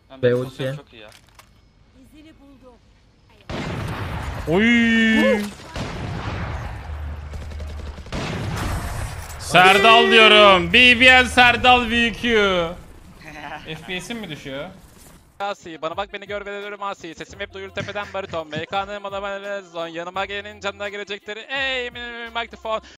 Ben B benim ulti. pozisyonum çok iyi ya. İzini buldum. Oy. Serdal diyorum. BBL Serdal VQ. FPS'im mi düşüyor? Asi, bana bak beni gör ve ölürüm Asi. Sesim hep duyulur tepeden bariton. MK'nın bana zon. Yanıma gelenin canına gelecekleri. Ey mikrofon.